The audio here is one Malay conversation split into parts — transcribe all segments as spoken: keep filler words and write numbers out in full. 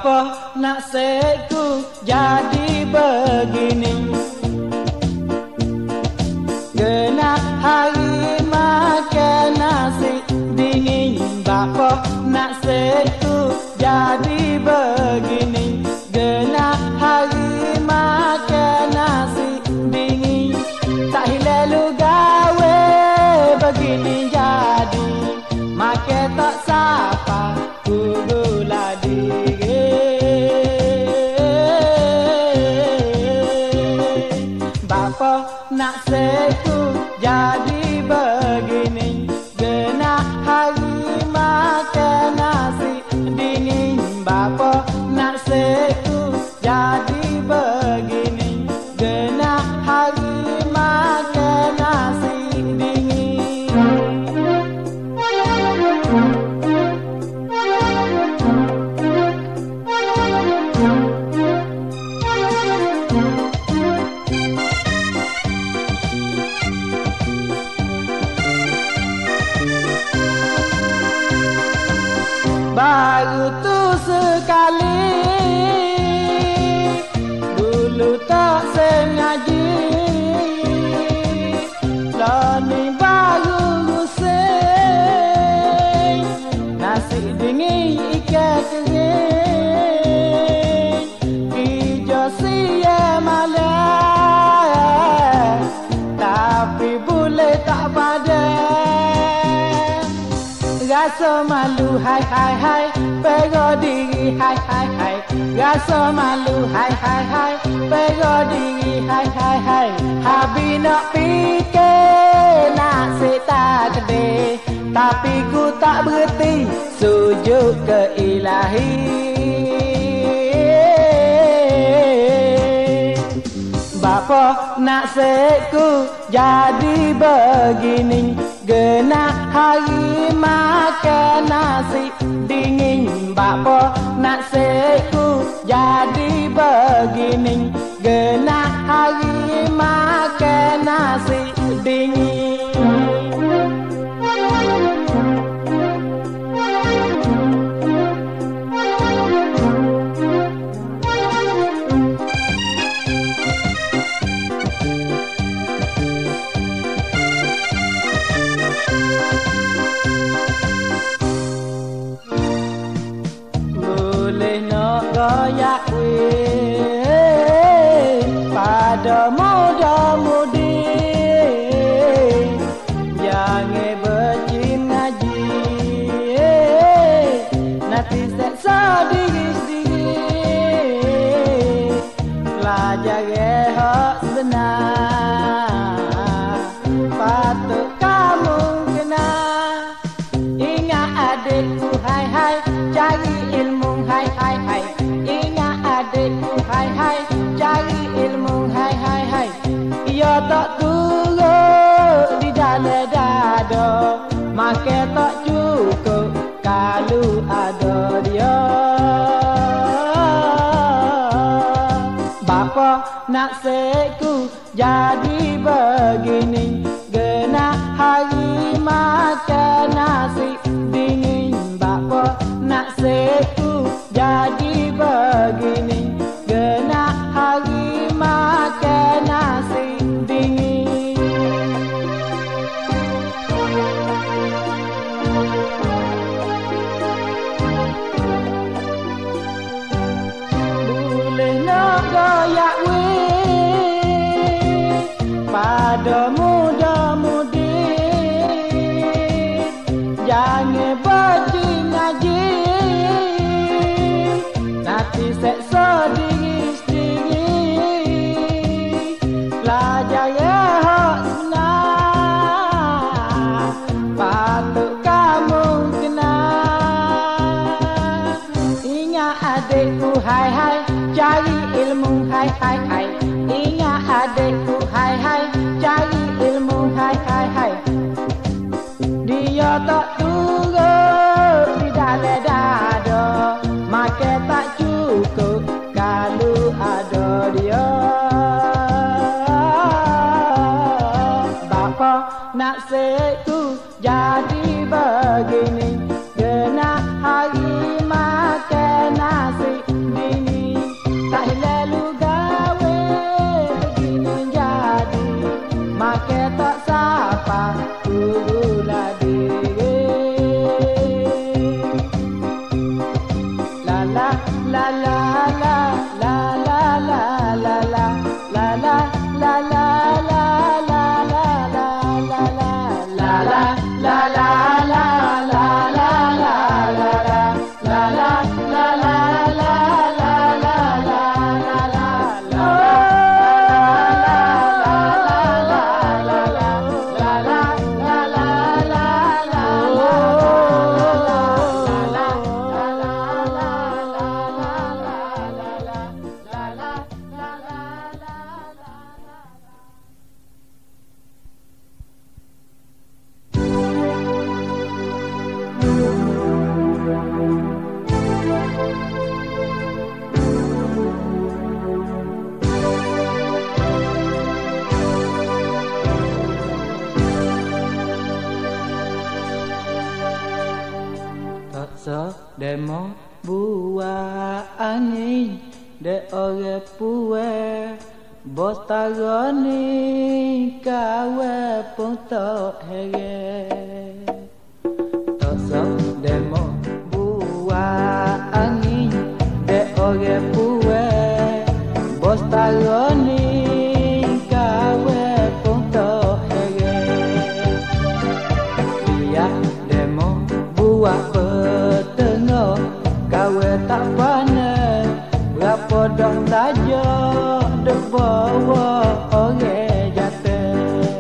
Bapa nasibku jadi begini, kena hari makan nasi dingin. Bapa nasibku jadi begini, kena hari makan nasi dingin. Tak hilalu gawe begini jadi, makan tak sapa gula diri. Bapa nasibku jadi begini, kena hari makan nasi dingin. Bapa nasibku jadi begini, kena hari makan nasi dingin. Baru tu sekali, dulu tak sengaja, lani baru musim, nasi dingin ikan kering, hijau siya malam, tapi boleh tak padan. Rasa malu hai hai hai, pego diri hai hai hai. Rasa malu hai hai hai, pego diri hai hai hai. Habi nak fikir nak tak gede, tapi ku tak berhenti sujud ke ilahi. Bapa nasibku jadi begini, kena hari makan nasi dingin. Bapa nasibku jadi begini, kena hari makan nasi dingin. Goyak weh pada muda-mudi, jangan bercin ngaji, nanti seksa diri-sendiri. Belajar hak sebenar, patut kamu kena. Ingat adikku hai hai, cari ilmu hai hai hai. Adikku hai hai, cari ilmu hai hai hai. Ia tak turut di dalam dada, makan tak cukup kalau ada dia. Bapa nasibku jadi begini, kena hari makan nasi dingin. Bapa nasibku jadi begini, kena hari makan nasi dingin. Boleh nak goyak weh pada muda-mudi, jangan bercin ngaji, nanti seksa diri sendiri. Belajar hak sebenar, patut kamu kena. Ingat adikku hai hai, cari ilmu hai hai hai. Ingat adikku hai hai, cari ilmu hai hai hai. Dia tak turut di dalam dada, makan tak cukup kalau ada dia. Bapa nasibku jadi begini, kena hari makan nasi so demo buah angin de ore puwe bos taroni kawe pun tok here to so demo buah angin de ore puwe bos taroni kawe pun tok here dia demo buah petengah kawe tak panen berapa dong saja dek bawa orang jatuh.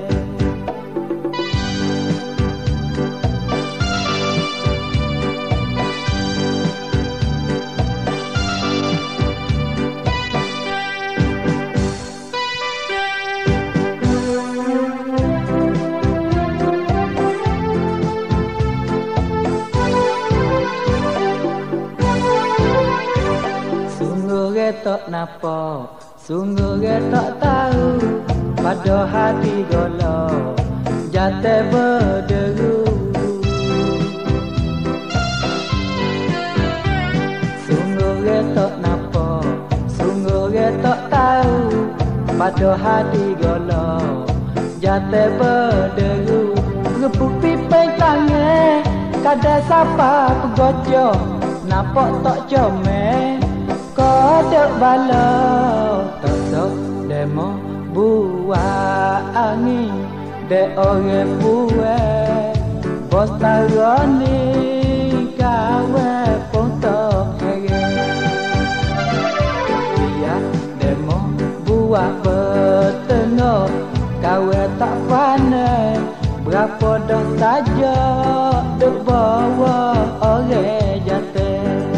Tak napa, sungguh dia tak tahu pada hati golo jatuh berderu. Sungguh dia tak napa, sungguh dia tak tahu pada hati golo jatuh berderu. Repuk pipai tangan kada siapa pegojo nampak tak comel. Kodok bala tak sok demo buah angin de orang puwe bos taroni kawe pun tok here dia demo buah petengah kawe tak panen berapa dah saja duk bawa orang jatuh.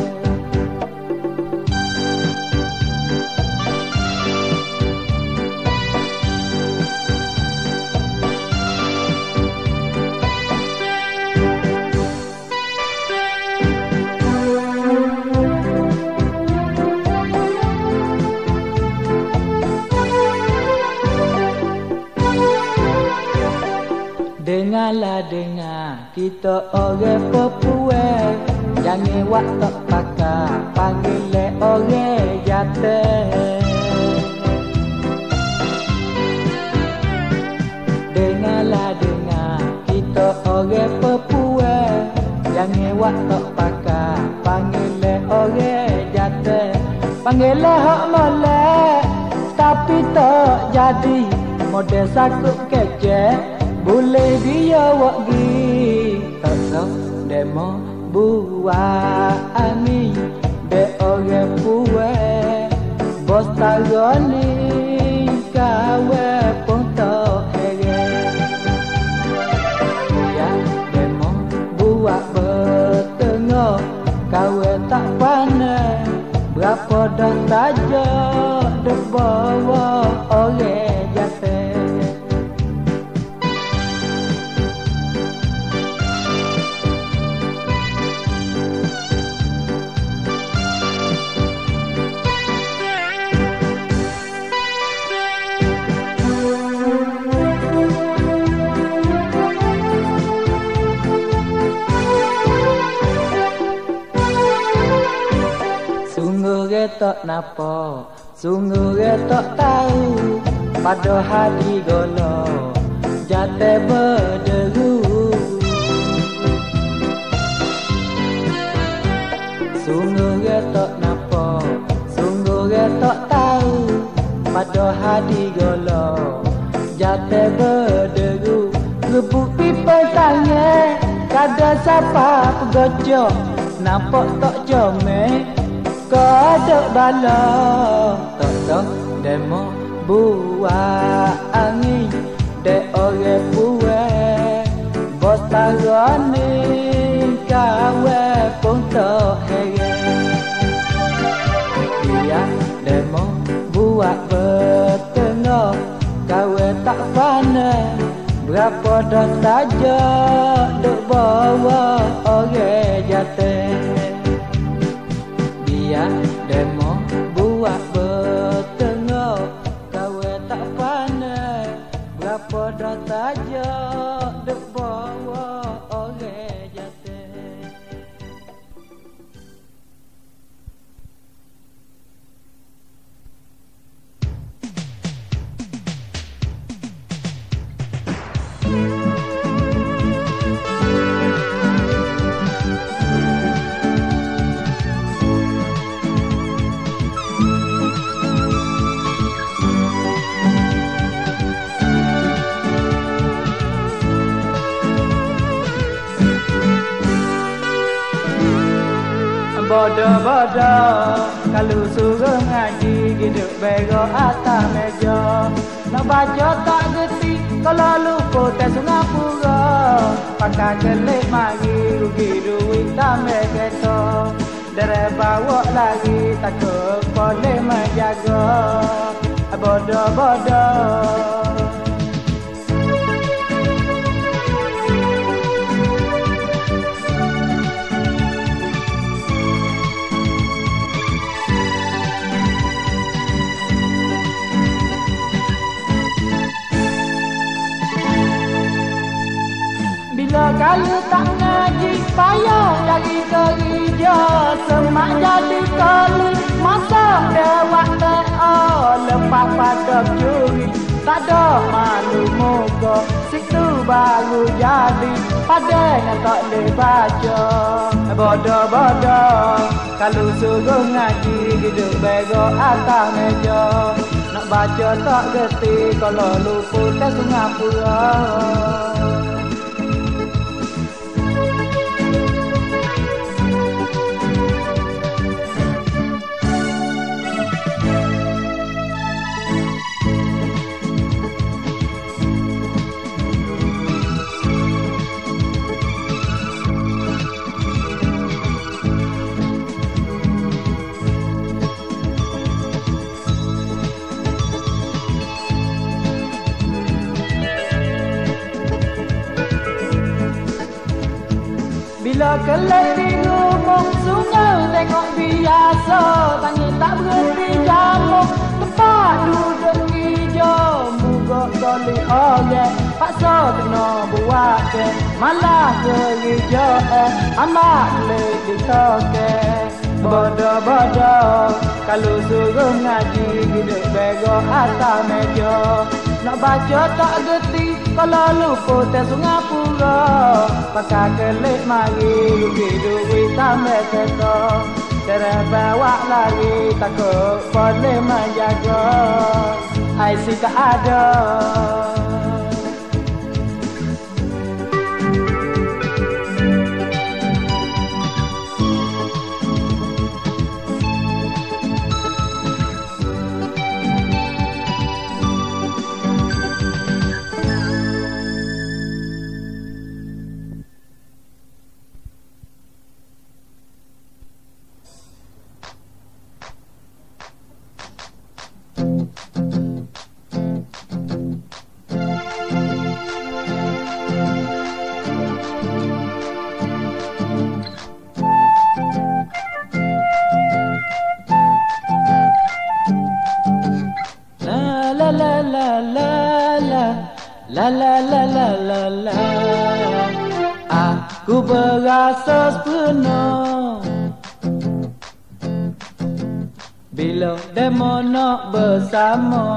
Dengarlah dengar kita orang Papua jangan wak tak pakar panggil orang jatuh. Dengarlah dengar kita orang Papua jangan wak tak pakar panggil orang jatuh. Panggil hak molek tapi tak jadi model sakut kecek. Boleh dia wagi tak sok demo buah angin de orang puwe bos taroni kawe pun tok here ya demo buah petengah kawe tak panen berapa dah saja dek bawa orang jatuh. Tak napa, sungguh dia tak tahu pada hati golo jatuh berderu. Sungguh dia tak napa, sungguh dia tak tahu pada hati golo jatuh berderu. Rebuk pipai tangan kada siapa pegojo nampak tak comel. Kodok bala tak sok demo buah angin de orang puwe bos taroni kawe pun tok here dia demo buah petengah kawe tak panen berapa dah saja duk bawa orang jatuh. Dia demo buah petengah kawe tak panen berapa dah saja dek bawa orang jatuh. Bodoh-bodoh kalau suruh ngaji duduk berok atas meja. Nak baca tak gerti kalau lupa tes Singapura. Pakai kelik mari rugi duit tambah kereta. Derek bawa lagi takut boleh menjaga. Bodoh-bodoh. Bila kalau tak ngaji payah lagi kerja. Semak jadi kali masak dewak teo. Lepas pada curi tak ada malu muka. Situ baru jadi padanya tak boleh baca. Bodoh-bodoh kalau suruh ngaji duduk berok atas meja. Nak baca tak gerti kalau lupa tes Singapura. Bila kelak di rumah sungai tengok biasa. Tanya tak berhenti jamu tempat duduk hijau. Muka kali orang paksa kena buat ke. Malah kerja eh amat boleh ditoke. Bodoh-bodoh kalau suruh ngaji duduk berok atas meja. Nak baca tak gerti kalau lupa tes Singapura. Pakai kelik mari rugi duit tambah kereta. Derek bawa lagi takut boleh menjaga. I C tak ada. La la la la la la. Aku berasa sepenuh bila demo nak bersama.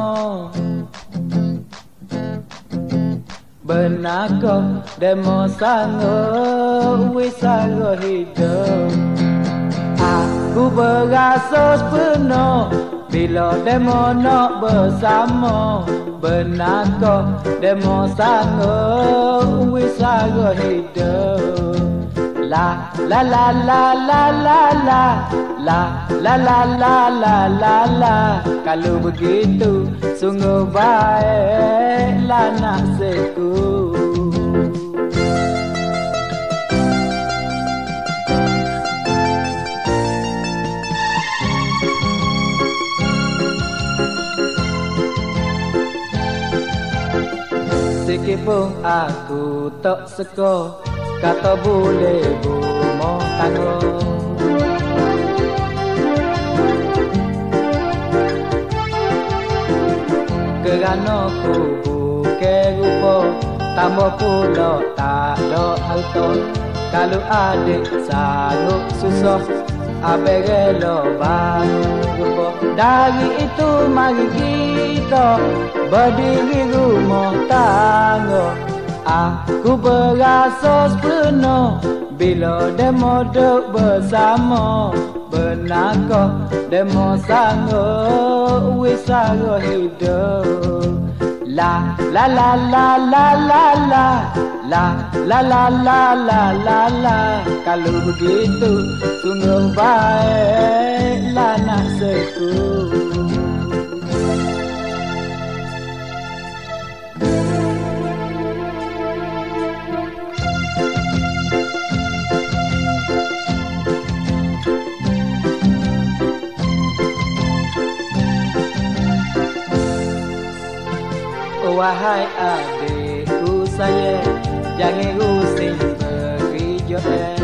Benarkah demo sanggup wisara hidup? Aku berasa sepenuh bila demo nak bersama. Benarkah demo sanggup wisara hidup? La la la la la la la la la la la la la la. Kalau begitu sungguh baiklah nasibku. Sikit pun aku tak suka kata boleh rumah tangga. Kerana ku bukan rupa tambah pula tak ada harta. Kalau adik sanggup susah abang rela bangun. Dari itu mari kita berdiri rumah tangga. Aku berasa sepenuh bila demo duduk bersama. Benarkah demo sanggup wisara hidup? La la la la la la la la la la la la la la. Kalau begitu sungguh baiklah nak seku. Wahai adikku saya, jangan rusing beri jodoh.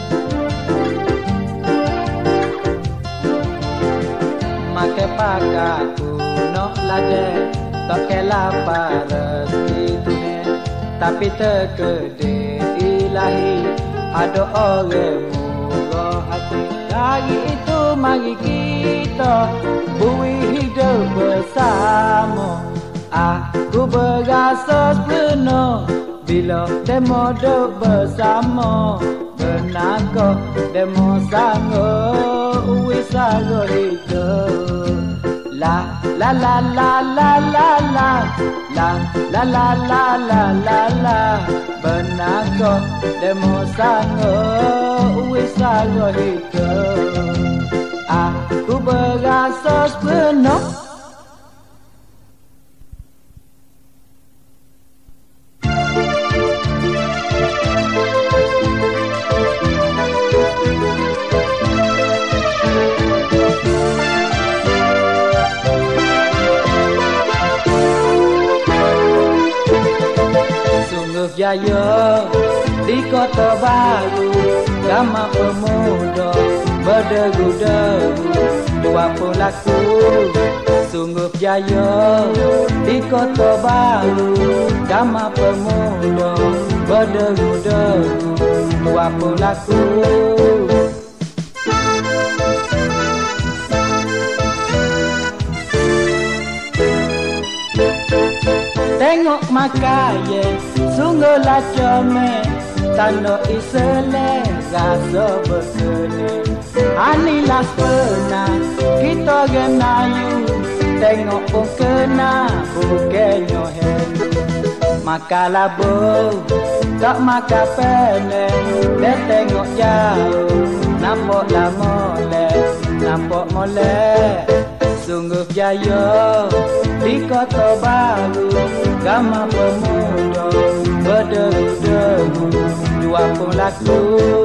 Makai pakaku nok lade, tak kela rezeki Tuhan, tapi terkede ilahi ada orang murah hati. Dari itu mari kita bui hidup bersama. Aku berasa penuh bila demo duduk bersama. Benarkah demo sanggup wisanggup hidup. La la la la la la la la la la la la la la. Benarkah demo sanggup wisanggup hidup. Aku berasa penuh. Jaya di kota baru, ramai pemuda berderu-deru, dua pelaku sungguh jaya di kota baru, ramai pemuda berderu-deru, dua pelaku. Tengok makanya sungguhlah comel, tanda isele rasa berkene. Anilah pernah kita genayu, tengok pun kena bukannya hen. Makalah bo, tak makan penek, dia tengok jauh, nampak lah molek, nampak molek. Sungguh jaya di kota baru, ramai pemuda berderu-deru, dua pelaku.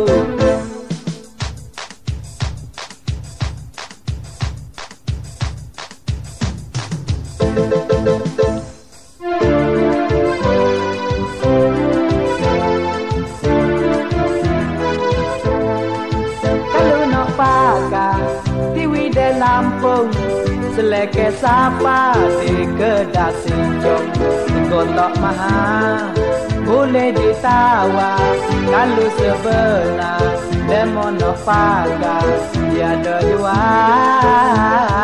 Kalau nak pakai tiwi di Lampung, seleke sapa di Kedah Sinjong, kotak mahal boleh ditawar. Kalau sebelah demo nak pakai tiada jual.